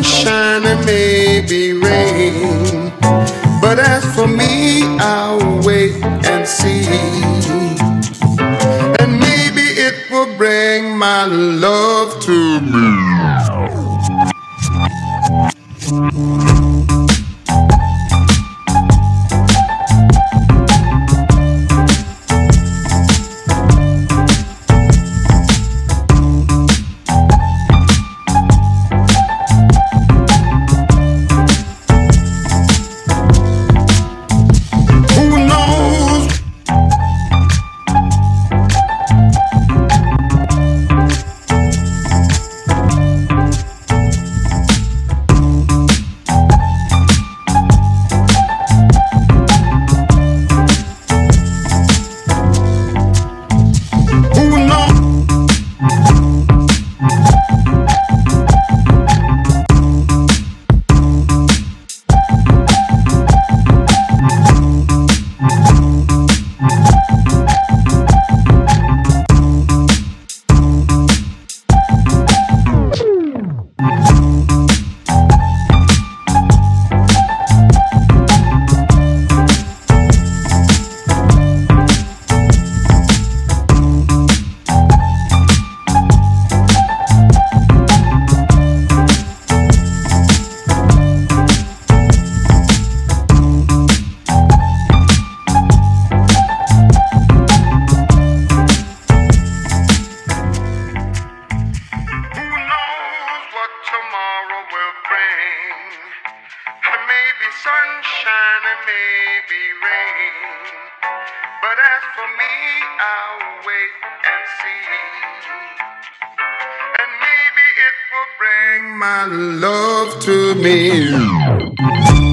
sunshine and maybe rain. But as for me, I'll wait and see. And maybe it will bring my love to me. Sunshine and maybe rain. But as for me, I'll wait and see. And maybe it will bring my love to me.